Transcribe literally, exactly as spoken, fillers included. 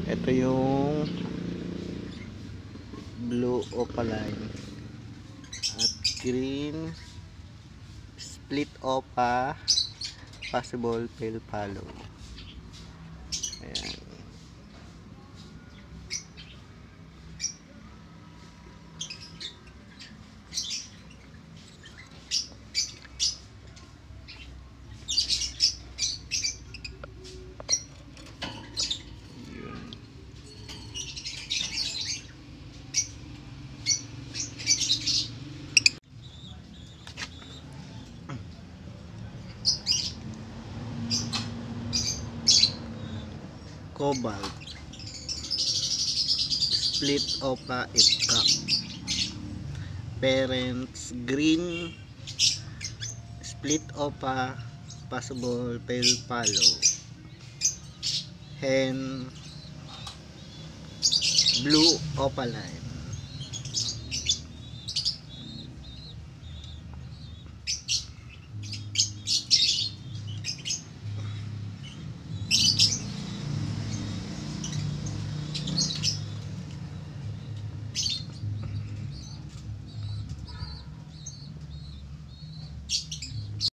Ito yung blue opaline at green split opa possible pale follow. Ayan. Cobalt split opa itka, parents green split opa possible pale follow, hen blue opaline.